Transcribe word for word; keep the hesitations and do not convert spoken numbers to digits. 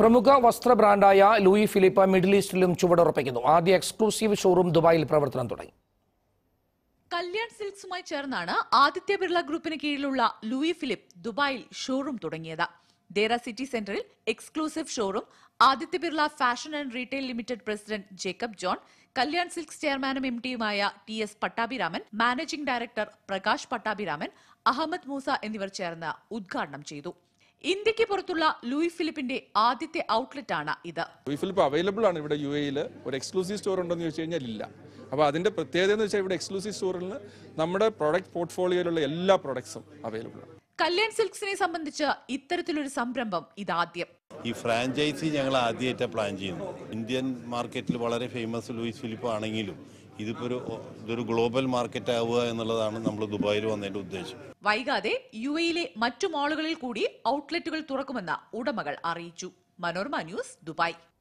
പ്രമുഖ വസ്ത്ര ബ്രാൻഡായ ലൂയി ഫിലിപ്പ് മിഡിൽ ഈസ്റ്റിലും ചുവടുറപ്പിക്കുന്നു. ആദ്യ എക്സ്ക്ലൂസീവ് ഷോറൂം ദുബായിൽ പ്രവർത്തനം തുടങ്ങി. കല്യാൺ സിൽക്സുമായി ചേർന്നാണ് ആദിത്യ ബിർള ഗ്രൂപ്പിന് കീഴിലുള്ള ലൂയി ഫിലിപ്പ് ദുബായിൽ ഷോറൂം തുടങ്ങിയത്. ദേറ സിറ്റി സെന്ററിൽ exclusive showroom Aditya Birla fashion and retail limited president Jacob John, Kalyan Silks ചെയർമാനും എം ടിയുമായ T S Pattabhiraman, managing director Prakash Pattabhiraman, Ahmed Moosa എന്നിവർ ചേർന്ന് ഉദ്ഘാടനം ചെയ്തു. ഇന്ത്യക്ക് പുറത്തുള്ള ലൂയി ഫിലിപ്പിന്റെ ആദ്യത്തെ ഔട്ട്ലെറ്റ് ആണ് ഇത്. ലൂയി ഫിലിപ്പ് അവൈലബിൾ ആണ് ഇവിടെ യു എയിൽ. ഒരു എക്സ്ക്ലൂസീവ് സ്റ്റോർ ഉണ്ടെന്ന് ചോദിച്ചു കഴിഞ്ഞാൽ ഇല്ല. അപ്പോൾ അതിന്റെ പ്രത്യേകത എന്ന് വെച്ചാൽ ഇവിടെ എക്സ്ക്ലൂസീവ് സ്റ്റോറിൽ നമ്മുടെ പ്രൊഡക്റ്റ് പോർട്ട്ഫോളിയോയിലുള്ള എല്ലാ പ്രൊഡക്ട്സും അവൈലബിൾ ആണ്. കല്യാൺ സിൽക്സിനെ സംബന്ധിച്ച് ഇത്തരത്തിലൊരു സംരംഭം ഇതാദ്യം. ഈ ഫ്രാഞ്ചൈസി ഞങ്ങൾ ആദ്യമായിട്ടാണ് പ്ലാൻ ചെയ്യുന്നു. ഇന്ത്യൻ മാർക്കറ്റിൽ വളരെ ഫേമസ് ലൂയിസ് ഫിലിപ്പ് ആണെങ്കിലും ഇതിപ്പോ ഒരു ഇതൊരു ഗ്ലോബൽ മാർക്കറ്റ് ആവുക എന്നുള്ളതാണ് നമ്മൾ ദുബായിൽ വന്നതിന്റെ ഉദ്ദേശം. വൈകാതെ യു എയിലെ മറ്റു മാളുകളിൽ കൂടി ഔട്ട്ലെറ്റുകൾ തുറക്കുമെന്ന് ഉടമകൾ അറിയിച്ചു. Manorama news, Dubai.